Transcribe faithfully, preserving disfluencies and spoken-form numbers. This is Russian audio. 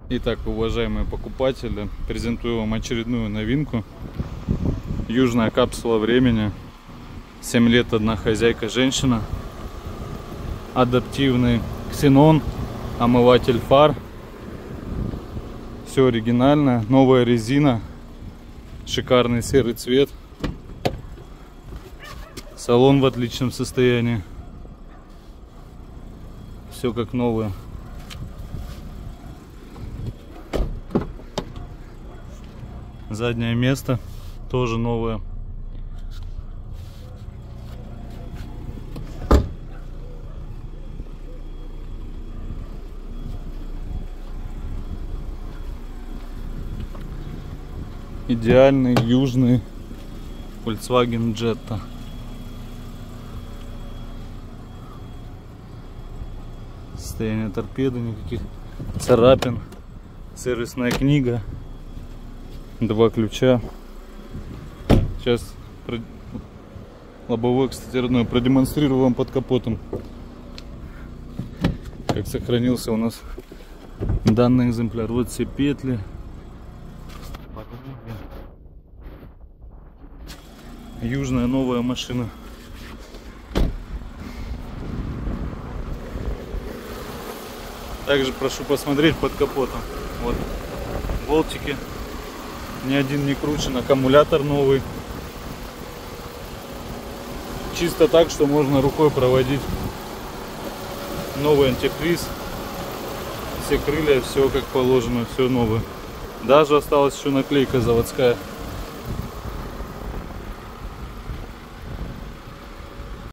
Итак, уважаемые покупатели, презентую вам очередную новинку. Южная капсула времени. семь лет, одна хозяйка, женщина. Адаптивный ксенон, омыватель фар. Все оригинальное. Новая резина. Шикарный серый цвет. Салон в отличном состоянии. Все как новое. Заднее место тоже новое. Идеальный южный Volkswagen Jetta. Состояние торпеды, никаких царапин. Сервисная книга. Два ключа. Сейчас лобовое, кстати, родное, продемонстрирую вам под капотом, как сохранился у нас данный экземпляр. Вот все петли. Южная новая машина. Также прошу посмотреть под капотом. Вот болтики. Ни один не кручен, аккумулятор новый. Чисто так, что можно рукой проводить. Новый антифриз. Все крылья, все как положено, все новое. Даже осталась еще наклейка заводская.